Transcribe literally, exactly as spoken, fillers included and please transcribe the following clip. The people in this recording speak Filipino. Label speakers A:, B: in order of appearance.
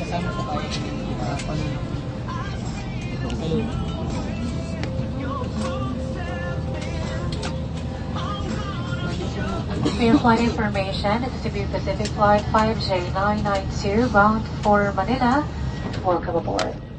A: kasama sa bahay uh, panunod.
B: For your flight information, this is Cebu Pacific Flight five J nine nine two bound for Manila. Welcome aboard.